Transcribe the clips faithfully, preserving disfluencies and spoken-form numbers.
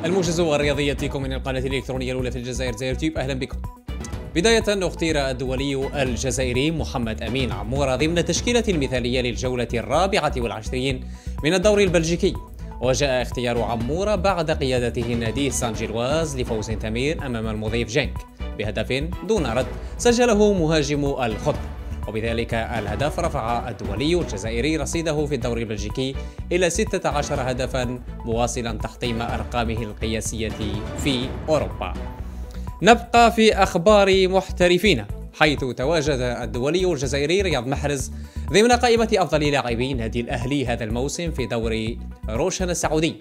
الموجز الرياضي يأتيكم من القناة الإلكترونية الأولى في الجزائر زي يوتيوب. أهلا بكم. بداية، اختير الدولي الجزائري محمد أمين عمورة ضمن التشكيلة المثالية للجولة الرابعة والعشرين من الدوري البلجيكي، وجاء اختيار عمورة بعد قيادته نادي سان جيلواز لفوز ثمين أمام المضيف جنك بهدف دون رد سجله مهاجم الخضر، وبذلك الهدف رفع الدولي الجزائري رصيده في الدوري البلجيكي إلى ستة عشر هدفا، مواصلا تحطيم أرقامه القياسية في أوروبا. نبقى في أخبار محترفين، حيث تواجد الدولي الجزائري رياض محرز ضمن قائمة أفضل لاعبي نادي الأهلي هذا الموسم في دوري روشن السعودي.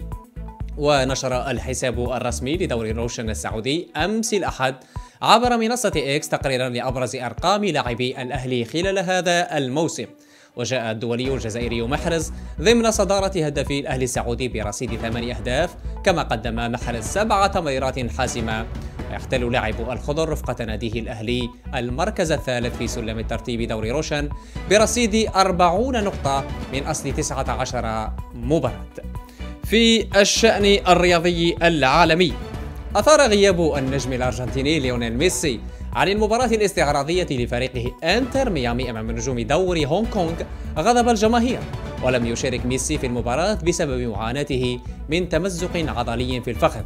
ونشر الحساب الرسمي لدوري روشن السعودي أمس الأحد عبر منصة إكس تقريرا لأبرز أرقام لاعبي الأهلي خلال هذا الموسم، وجاء الدولي الجزائري محرز ضمن صدارة هدافي الأهلي السعودي برصيد ثمان أهداف، كما قدم محرز سبع تمريرات حاسمة. ويحتل لاعب الخضر رفقة ناديه الأهلي المركز الثالث في سلم الترتيب دوري روشن برصيد أربعين نقطة من أصل تسعة عشر مباراة. في الشأن الرياضي العالمي، أثار غياب النجم الأرجنتيني ليونيل ميسي عن المباراة الاستعراضية لفريقه انتر ميامي أمام نجوم دوري هونغ كونغ غضب الجماهير، ولم يشارك ميسي في المباراة بسبب معاناته من تمزق عضلي في الفخذ،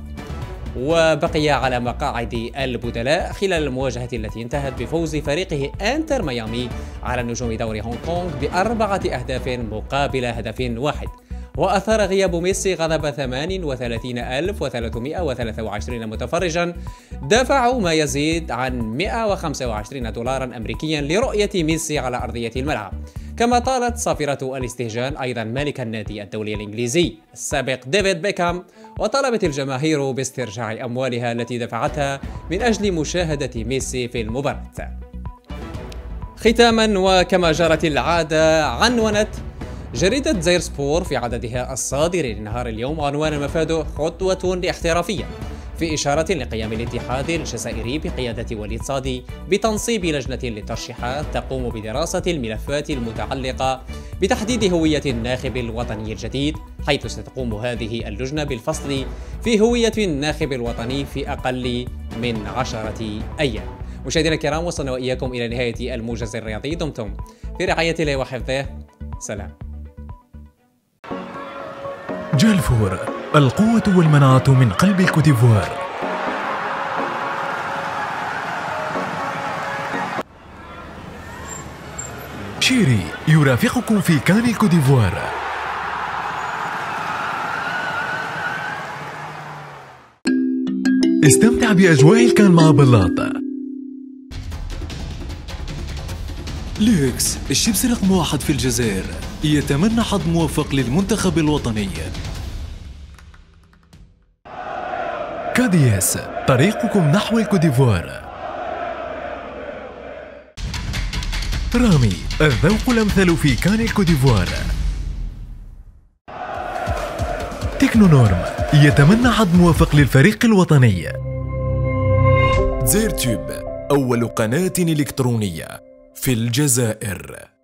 وبقي على مقاعد البدلاء خلال المواجهة التي انتهت بفوز فريقه انتر ميامي على نجوم دوري هونغ كونغ بأربعة أهداف مقابل هدف واحد. وأثار غياب ميسي غضب ثمانية وثلاثين ألف وثلاثمائة وثلاثة وعشرين متفرجا دفعوا ما يزيد عن مائة وخمسة وعشرين دولارا أمريكيا لرؤية ميسي على أرضية الملعب. كما طالت صافرة الاستهجان أيضا مالك النادي الدولي الإنجليزي السابق ديفيد بيكهام، وطلبت الجماهير باسترجاع أموالها التي دفعتها من أجل مشاهدة ميسي في المباراة. ختاما، وكما جرت العادة، عنونت جريدة زير سبور في عددها الصادر لنهار اليوم عنوان مفاده خطوة لاحترافية، في إشارة لقيام الاتحاد الجزائري بقيادة وليد صادي بتنصيب لجنة للترشيحات تقوم بدراسة الملفات المتعلقة بتحديد هوية الناخب الوطني الجديد، حيث ستقوم هذه اللجنة بالفصل في هوية الناخب الوطني في أقل من عشرة أيام. مشاهدينا الكرام، وصلنا وإياكم إلى نهاية الموجز الرياضي، دمتم في رعاية الله وحفظه، سلام. جالفور، القوة والمناعة من قلب الكوتيفوار. شيري يرافقكم في كان الكوتيفوار. استمتع بأجواء الكان مع بلاط. ليكس، الشيبس رقم واحد في الجزائر، يتمنى حظ موفق للمنتخب الوطني. كادياس، طريقكم نحو الكوتيفوار. رامي، الذوق الأمثل في كان الكوتيفوار. تكنونورم، يتمنى حظ موفق للفريق الوطني. زيرتوب، أول قناة إلكترونية في الجزائر.